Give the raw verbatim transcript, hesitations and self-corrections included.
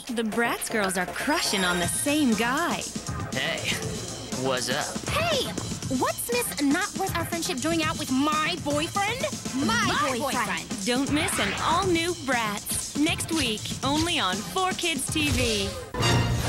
The Bratz girls are crushing on the same guy. Hey, what's up? Hey! What's Miss Not Worth Our Friendship doing out with my boyfriend? My, My boyfriend. boyfriend. Don't miss an all-new Bratz. Next week, only on four kids T V.